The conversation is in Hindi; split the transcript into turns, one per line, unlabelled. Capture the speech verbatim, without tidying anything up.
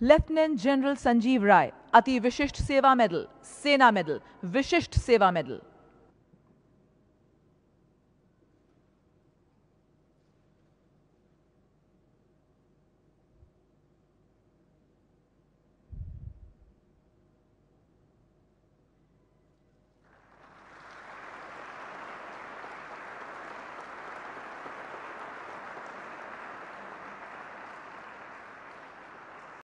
लेफ्टिनेंट जनरल संजीव राय, अति विशिष्ट सेवा मेडल, सेना मेडल, विशिष्ट सेवा मेडल।